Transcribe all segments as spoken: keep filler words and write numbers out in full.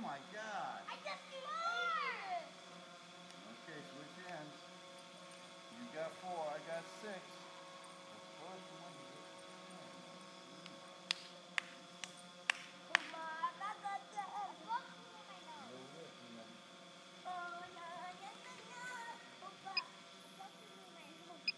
my God. I just need more. Okay, switch hands. You got four, I got six. The first one is Come on, I got that. What's in my nose? Oh, no, yes, I know. Opa, what's in my nose?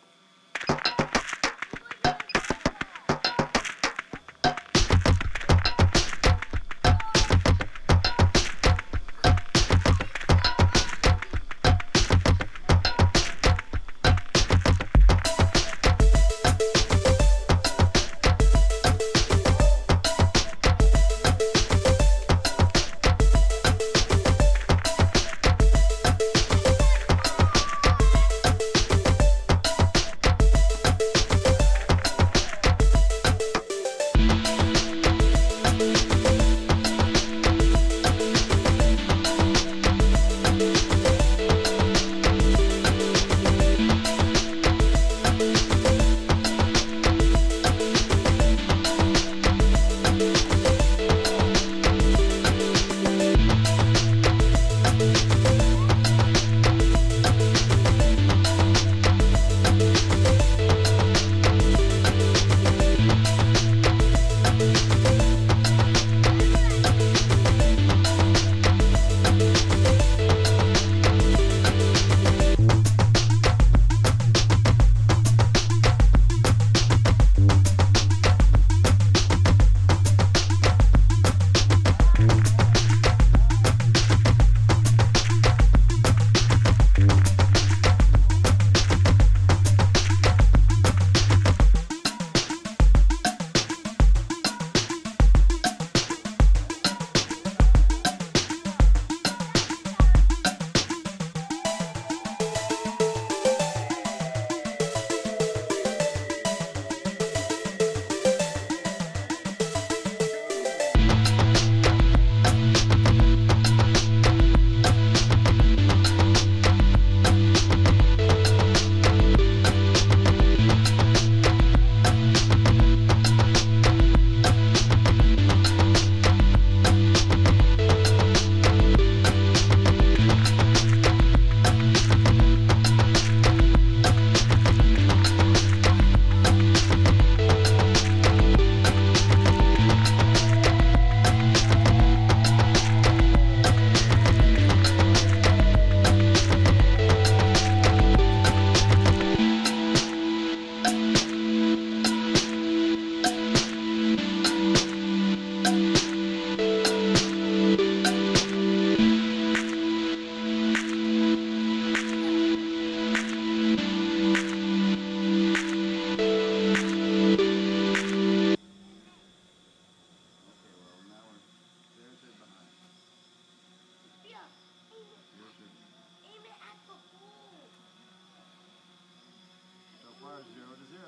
Zero to zero.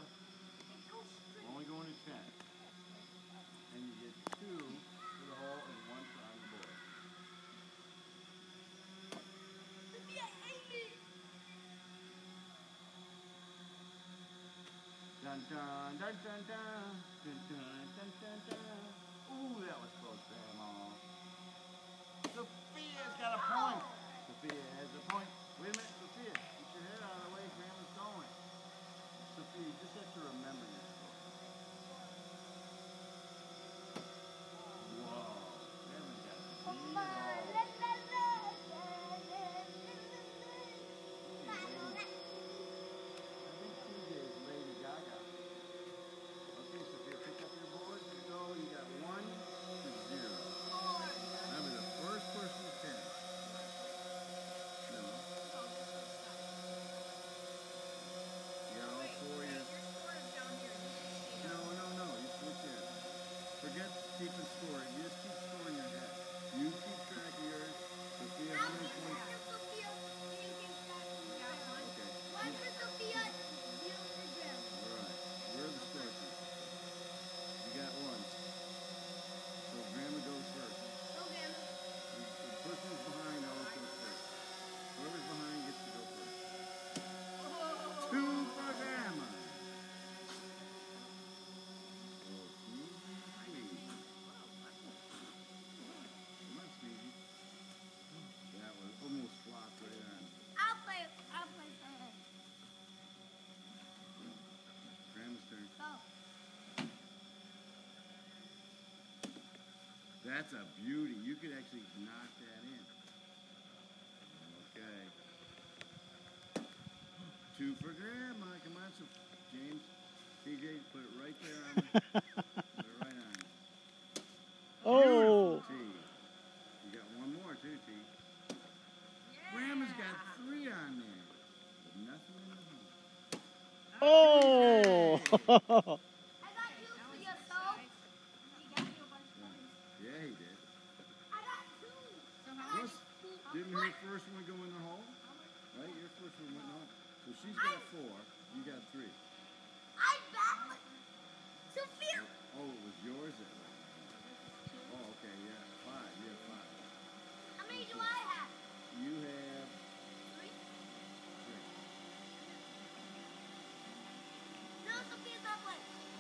We're only going to ten. And you get two for the hole and one for on the board. Dun dun dun dun dun dun dun dun dun dun. Ooh, that was close, Grandma. Sophia's got a point. Sophia has a point. Wait a minute, Sophia. Get your head out of the way. Grandma's going. Sophia, you just have to remember your story. Whoa. Grandma's got to beat it all. I think she did Lady Gaga. Okay, Sophia, pick up your board. You go. You got one to zero. Remember, the first person to finish. No. You got all four of your... No, no, no. You switch in. Forget keeping score. You just keep score in your head. You keep track of yours. Sophia, how many points? Okay. One for Sophia, zero for Grandma. All right. Where are the scorekeepers? You got one. So Grandma goes first. Okay. The, the person who's behind always goes first. Whoever's behind gets to go first. Two for Grandma. Oh, Sneezy, Sneezy. Come on, Sneezy. That's a beauty. You could actually knock that in. Okay. Two for Grandma. Come on, so James. T J, put it right there on the, put it right on. Oh. T. You got one more too, T. Yeah. Grandma's got three on there. But nothing in the hole. Oh. I got two for yourself. You got me a bunch of points. Yeah, he did. I got two. So how Plus, much? didn't her first one go in the hole? Right? Your first one went in the hole. So she's got four. You got three. I bet. Sophia. Oh, it was yours that went. Oh, okay, yeah. Five. You have five. How many do I have? You have Three. three. No, Sophia's not playing.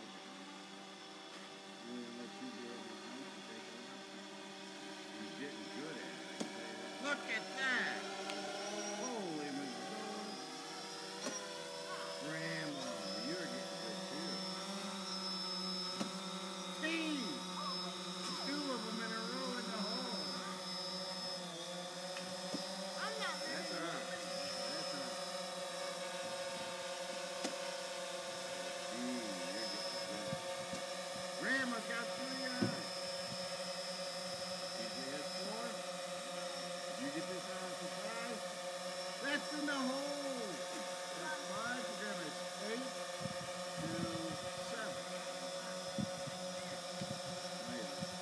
We're going to let you do everything and take it out. He's getting good at it, I can tell you that. Look at that! Holy Mazzola. Grandma, you're getting good too. Steve! Two of them in a row in the hole. I'm not That's ready. all right. That's all right. Steve, you're getting good. Grandma's got three on. T J has four. Did you get this on for five? That's in the hole. That's five for Grandma. It's eight to seven. Right.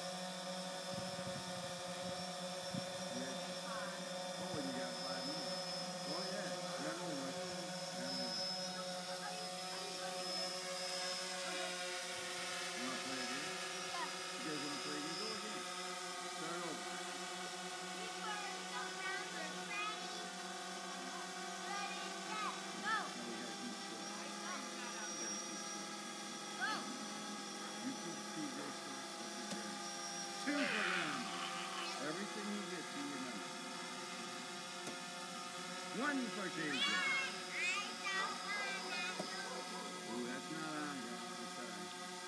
Yeah. Oh, and you got five more. Oh, yeah. Grandma went. Grandma went. You want to play again? You guys want to play again? Go again. Start over. No, we got to keep score. We got to keep score. You keep T J score. Two for Grandma. Everything you get, you remember. One for T J. Ooh, that's not on, Grandma. I'm sorry.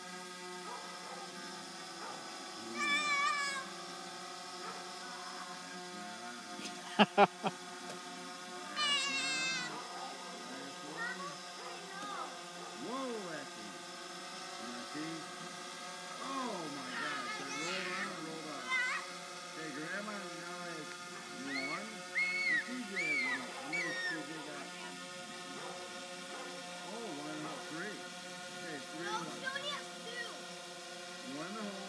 That's not on. Whoa, that's it. You want to see? Oh my gosh, that rolled on and rolled off. Hey, Grandma now has one, and T J has one. How many has T J got? Oh, one and a half, three. Okay, three and one. One in the hole.